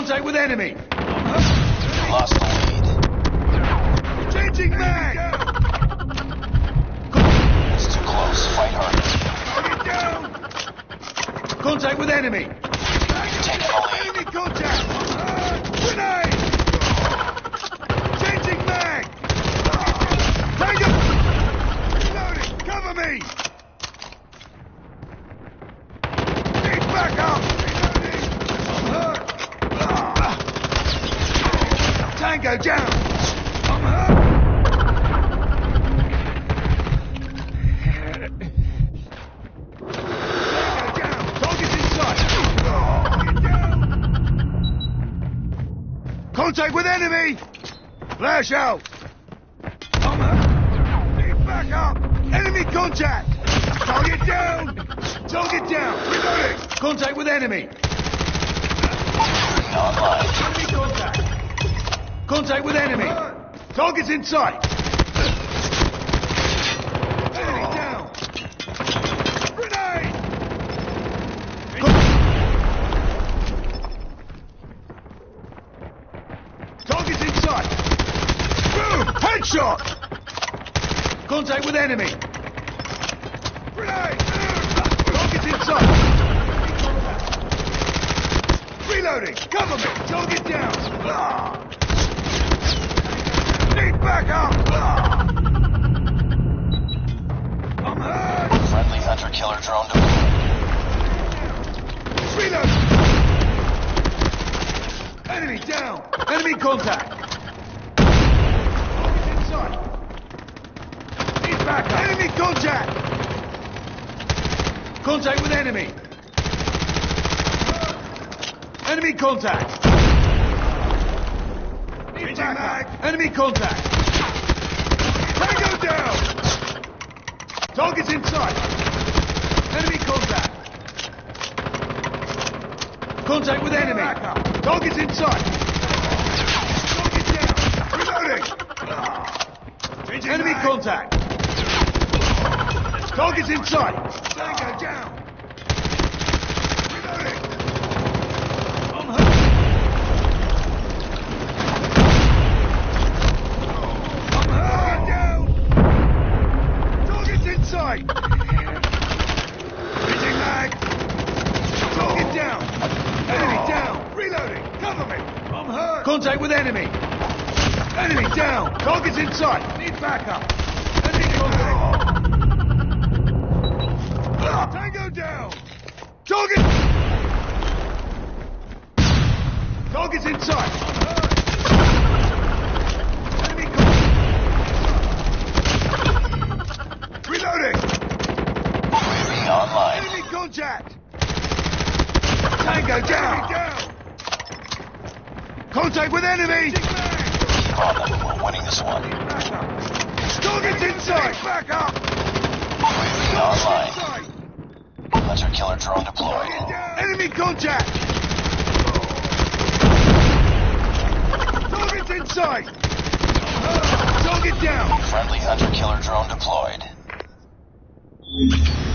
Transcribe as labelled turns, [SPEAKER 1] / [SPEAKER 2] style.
[SPEAKER 1] Contact with enemy!
[SPEAKER 2] You lost the lead.
[SPEAKER 1] Changing mag!
[SPEAKER 2] It's too close. Fight harder.
[SPEAKER 1] Target down! Contact with enemy!
[SPEAKER 2] You're taking the lead.
[SPEAKER 1] Enemy contact! Grenade! Changing mag! Tango! Reloading! Cover me! Need backup! Reloading! I'm hurt! Tango down! I'm hurt! Tango down! Target's in sight! Get down! Contact with enemy! Flash out! I'm hurt! Need backup! Enemy contact! Target down! Target down! Reloading! Contact with enemy!
[SPEAKER 2] Online.
[SPEAKER 1] Enemy contact! Contact with enemy! Target's in sight! Enemy down! Grenade! Target's in sight! Boom! Headshot! Contact with enemy! Grenade! Target's in sight! Reloading! Cover me! Target down! Need backup! I'm hurt!
[SPEAKER 2] Friendly hunter-killer drone deployed.
[SPEAKER 1] Reload! Enemy down! Enemy contact! Target's in sight! Need backup! Enemy contact! Contact with enemy! Enemy contact! Need backup! Enemy contact! Tango down! Target's in sight! Enemy contact! Contact with enemy! Target's in sight! Target down! Reloading! Enemy contact! Target's in sight! Tango down! Reloading! I'm hurt! I'm hurt! Down! Target's in sight! Changing mag! Target down! Enemy down! Reloading! Cover me! I'm hurt! Contact with enemy! Enemy down! Target's in sight! Need backup! Enemy contact! Tango down! Target! Target's in sight! I'm hurt! Enemy contact! Reloading!
[SPEAKER 2] UAV online.
[SPEAKER 1] Enemy contact! Tango down! Contact with enemy!
[SPEAKER 2] Keep on them. We're winning this one.
[SPEAKER 1] Target's in sight! Back up!
[SPEAKER 2] UAV online. Hunter-killer drone deployed.
[SPEAKER 1] Enemy contact! Target's in sight! Target down!
[SPEAKER 2] Friendly hunter-killer drone deployed.